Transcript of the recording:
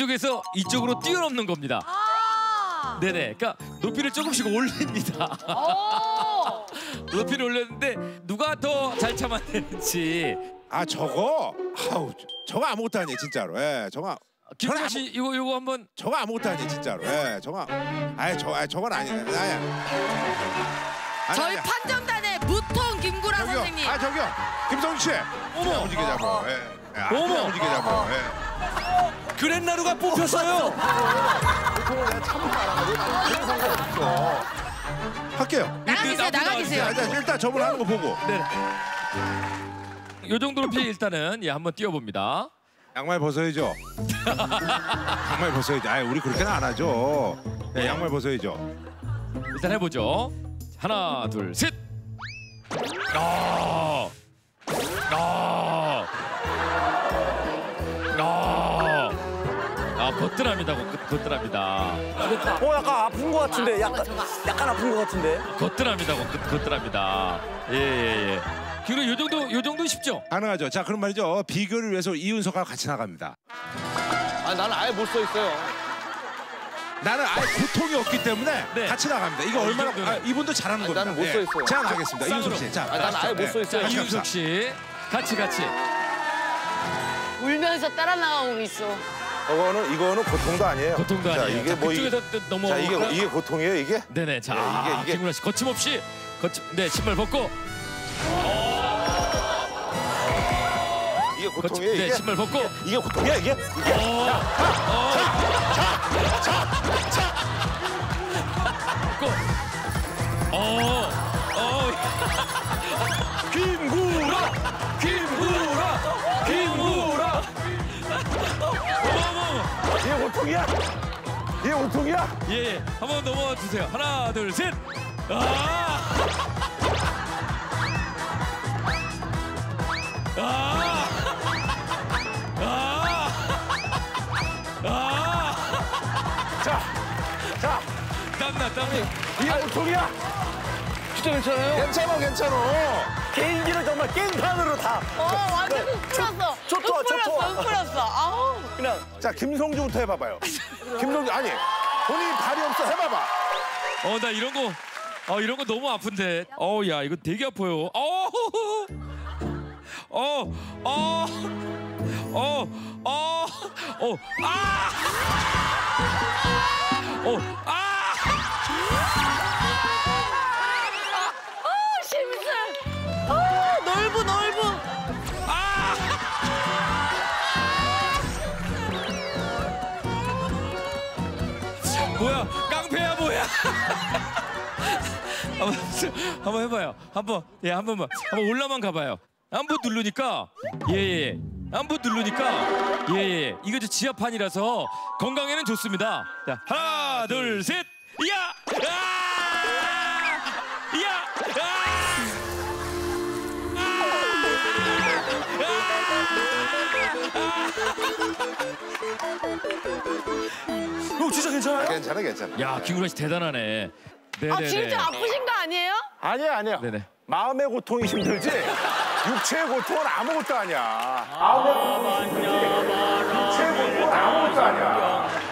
이쪽에서 이쪽으로 뛰어넘는 겁니다. 네네, 그러니까 높이를 조금씩 올립니다. 높이를 올렸는데 누가 더 잘 참아내는지. 아 저거 저거 아무것도 아니에요 진짜로. 예, 저거. 김구라 씨 이거 한번. 저거 아무것도 아니에요 진짜로. 예, 저거. 저건 아니에요. 저희 판정단의 무통 김구라 저기요. 선생님. 저기요. 김성주 씨. 어머. 오지게 잡아. 예. 어머. 오지게 잡아. 예. 그랜나루가 뽑혔어요. 보통은 내가 참을 줄 알아가지고 그런 상관없어. 할게요. 나가 계세요. 일단 저분 하는 거 보고. 네. 요 정도 높이 일단은 한번 뛰어봅니다. 양말 벗어야죠. 양말 벗어야죠. 우리 그렇게는 안 하죠. 네, 양말 벗어야죠. 일단 해보죠. 하나, 둘, 셋. 거뜬합니다. 거뜬합니다. 약간 아픈 것 같은데. 약간 아픈 것 같은데. 거뜬합니다. 거뜬합니다. 예. 그리고 요 정도 쉽죠? 가능하죠. 자, 그럼 말이죠. 비교를 위해서 이윤서가 같이 나갑니다. 나는 아예 못 써 있어요. 나는 아예 고통이 없기 때문에 네. 같이 나갑니다. 이거 얼마나 이분도 잘하는 겁니다. 나는 못 써 있어요. 제가 나가겠습니다. 이윤석 씨. 자, 나는 아예 못 써 있어요. 자, 이윤석 씨. 같이. 울면서 따라 나가고 있어. 이거는 고통도 아니에요. 고통도 자, 아니에요. 이게 그쪽에서 넘어. 자, 이게 고통이에요, 이게? 네네. 자, 네, 이게. 김구라 씨 거침없이 네, 신발 벗고. 이게 고통이에요, 네, 이게? 신발 벗고. 이게 고통이야, 이게? 김구라. 이게 고통이야? 이게 고통이야? 예. 한번 넘어와 주세요. 하나, 둘, 셋. 자. 땀나. 이게 고통이야? 진짜 괜찮아요? 괜찮아. 개인기를 정말 깽판으로 다. 완전 훅 풀었어. 훅 풀었어. 아우. 그냥. 자, 김성주부터 해봐봐요. 김성주, 아니, 본인이 발이 없어, 해봐봐. 나 이런 거 너무 아픈데. 야, 이거 되게 아파요. 심술. 넓어. 뭐야, 깡패야 뭐야? 한번 해봐요. 한 번만. 한번 올라만 가봐요. 한 번 누르니까 예. 한 번 누르니까 예. 이거 지하판이라서 건강에는 좋습니다. 자, 하나, 둘, 셋. 야! 진짜 괜찮아요? 괜찮아. 야, 김구라 씨 대단하네. 네네네. 진짜 아프신 거 아니에요? 아니야. 네네. 마음의 고통이 힘들지 육체의 고통은 아무것도 아니야. 육체의 고통은 아무것도 아니야.